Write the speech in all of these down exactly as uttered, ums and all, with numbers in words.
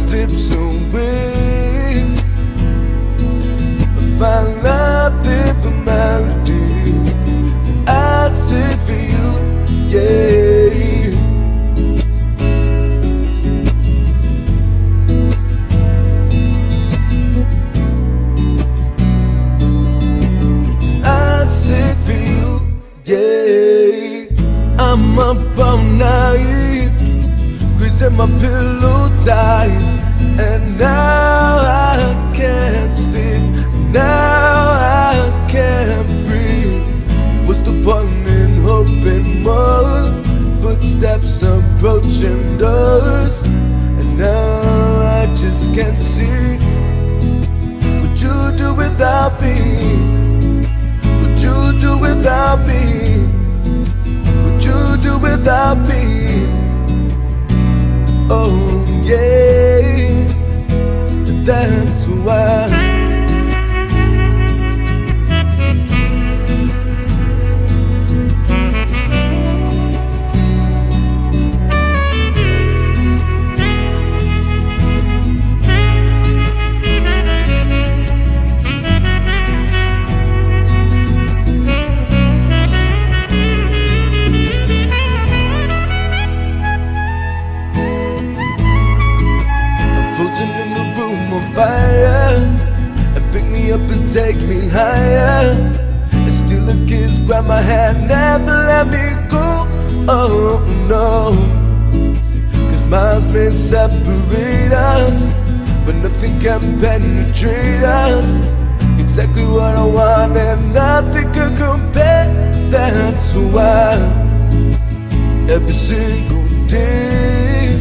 slips away, I find love in the melody I sing for you, yeah. I sing for you, yeah. I'm up all night, squeezing my pillow tight, and now I can't sleep, now I can't breathe. What's the point in hoping more? Footsteps approaching doors, and now I just can't see. Would you do without me? Would you do without me? Would you do without me? Oh yeah, that's why. Frozen in the room on fire, and pick me up and take me higher, and steal a kiss, grab my hand, never let me go. Oh no, cause miles may separate us, but nothing can penetrate us. Exactly what I want and nothing can compare. That's why every single day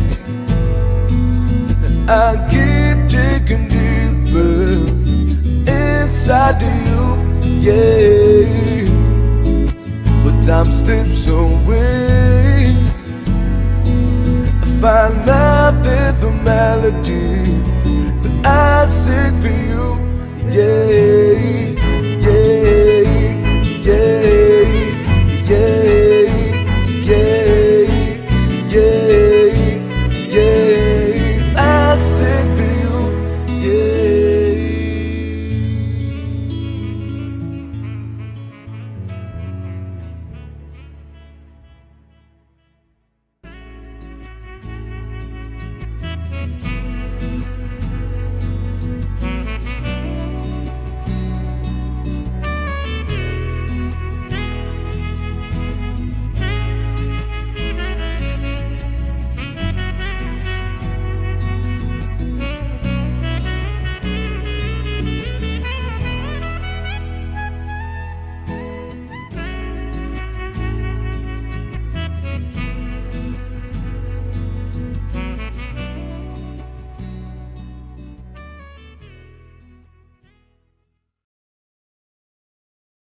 I keep digging deeper inside of you, yeah. But time slips away, I find love in the melody that I sing for you.